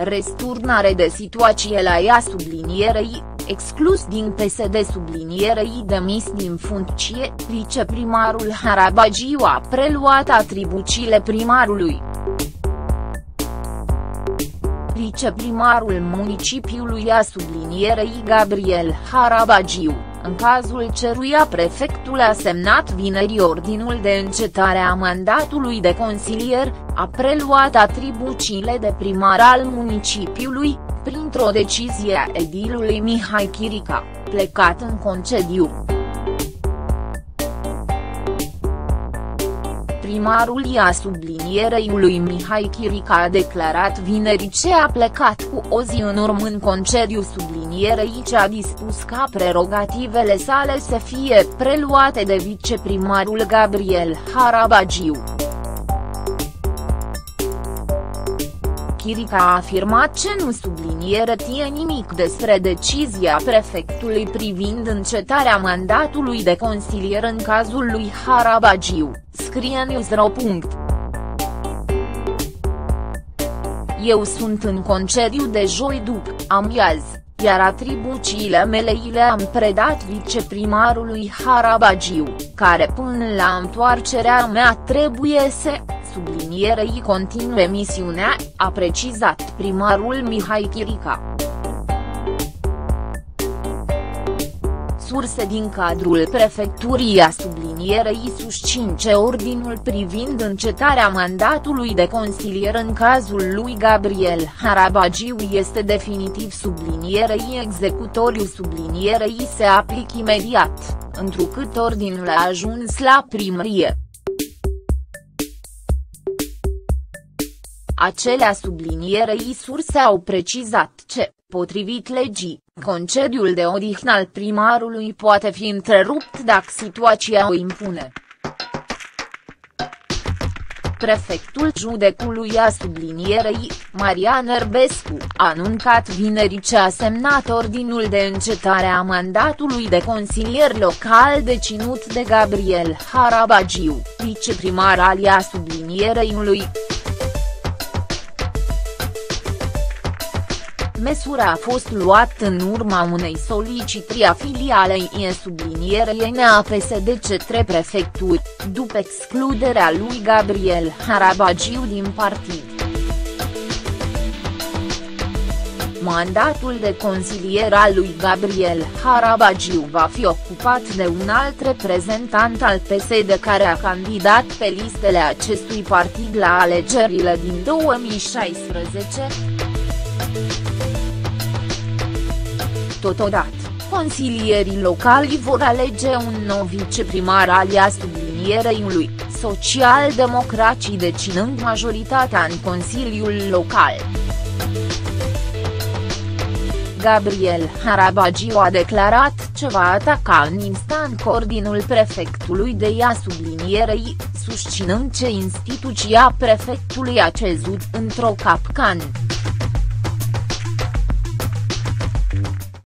Resturnare de situație la ea sublinierei, exclus din PSD sublinierei demis din funcție, viceprimarul Harabagiu a preluat atribuțiile primarului. Viceprimarul municipiului a sublinierei Gabriel Harabagiu, în cazul căruia prefectul a semnat vineri ordinul de încetare a mandatului de consilier, a preluat atribuțiile de primar al municipiului, printr-o decizie a edilului Mihai Chirica, plecat în concediu. Primarul ia sublinierei lui Mihai Chirica a declarat vineri ce a plecat cu o zi în urmă în concediu sublinierei ce a dispus ca prerogativele sale să fie preluate de viceprimarul Gabriel Harabagiu. Chirica a afirmat ce nu sublinierie nimic despre decizia prefectului privind încetarea mandatului de consilier în cazul lui Harabagiu, scrie Newsro. Eu sunt în concediu de joi după amiază, iar atribuțiile mele le-am predat viceprimarului Harabagiu, care până la întoarcerea mea trebuie să sublinierei continue misiunea, a precizat primarul Mihai Chirica. Surse din cadrul prefecturii a sublinierei susțin ce ordinul privind încetarea mandatului de consilier în cazul lui Gabriel Harabagiu este definitiv sublinierei executoriu sublinierei se aplică imediat, întrucât ordinul a ajuns la primărie. Acelea sublinierei surse au precizat ce, potrivit legii, concediul de odihnă al primarului poate fi întrerupt dacă situația o impune. Prefectul județului a sublinierei, Marian Erbescu, a anuncat vineri ce a semnat ordinul de încetare a mandatului de consilier local deținut de Gabriel Harabagiu, viceprimar al ea sublinierei. Măsura a fost luată în urma unei solicitări a filialei IE sublinierei NA PSD către prefecturi, după excluderea lui Gabriel Harabagiu din partid. Mandatul de consilier al lui Gabriel Harabagiu va fi ocupat de un alt reprezentant al PSD care a candidat pe listele acestui partid la alegerile din 2016. Totodată, consilierii locali vor alege un nou viceprimar al ea sublinierei lui, social-democrații deținând majoritatea în Consiliul Local. Gabriel Harabagiu a declarat ce va ataca în instant ordinul prefectului de ea sublinierei, susținând ce instituția prefectului a căzut într-o capcană.